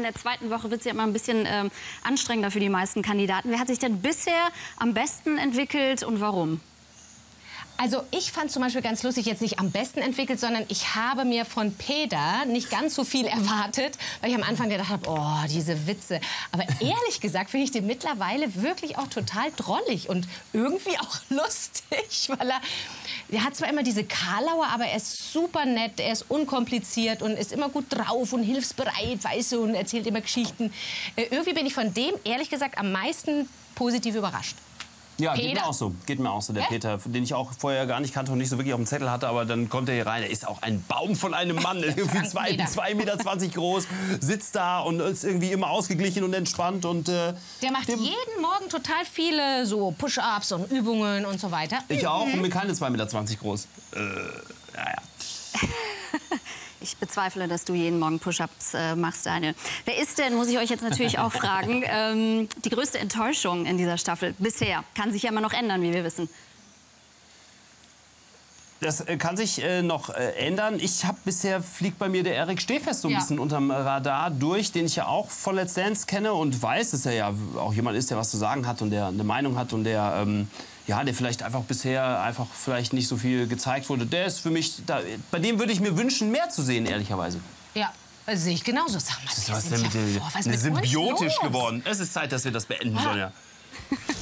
in der zweiten Woche wird es ja immer ein bisschen anstrengender für die meisten Kandidaten. Wer hat sich denn bisher am besten entwickelt und warum? Also ich fand zum Beispiel ganz lustig, jetzt nicht am besten entwickelt, sondern ich habe mir von Peter nicht ganz so viel erwartet, weil ich am Anfang gedacht habe, oh, diese Witze. Aber ehrlich gesagt finde ich den mittlerweile wirklich auch total drollig und irgendwie auch lustig, weil er hat zwar immer diese Karlauer, aber er ist super nett, er ist unkompliziert und ist immer gut drauf und hilfsbereit, weißt du, und erzählt immer Geschichten. Irgendwie bin ich von dem, ehrlich gesagt, am meisten positiv überrascht. Ja, geht mir auch so. Geht mir auch so. Der Peter, den ich auch vorher gar nicht kannte und nicht so wirklich auf dem Zettel hatte, aber dann kommt er hier rein. Er ist auch ein Baum von einem Mann, irgendwie 2,20 Meter groß, sitzt da und ist irgendwie immer ausgeglichen und entspannt. Und, der macht jeden Morgen total viele so Push-Ups und Übungen und so weiter. Ich auch und bin keine 2,20 Meter groß. Naja. Ich bezweifle, dass du jeden Morgen Push-Ups machst, Daniel. Wer ist denn, muss ich euch jetzt natürlich auch fragen, die größte Enttäuschung in dieser Staffel bisher? Kann sich ja immer noch ändern, wie wir wissen. Das kann sich noch ändern. Bisher fliegt bei mir der Erik Stehfest so ein bisschen unterm Radar durch, den ich ja auch von Let's Dance kenne und weiß, dass er ja auch jemand ist, der was zu sagen hat und der eine Meinung hat und der der vielleicht einfach bisher vielleicht nicht so viel gezeigt wurde. Der ist für mich, bei dem würde ich mir wünschen, mehr zu sehen, ehrlicherweise. Ja, sehe ich genauso. Sag mal, was ist denn mit symbiotisch geworden. Es ist Zeit, dass wir das beenden, Sonja.